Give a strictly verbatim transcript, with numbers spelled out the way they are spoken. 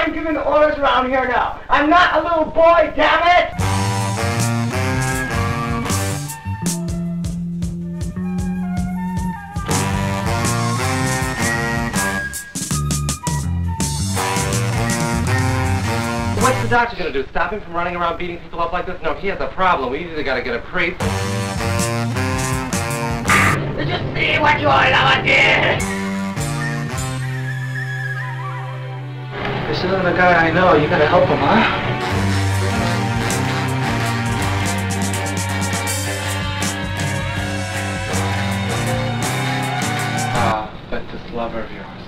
I'm giving the orders around here now. I'm not a little boy, damn it! What's the doctor gonna do? Stop him from running around beating people up like this? No, he has a problem. We either gotta get a priest. Did you see what your lover did? This isn't the guy I know. You gotta help him, huh? Ah, but this lover of yours.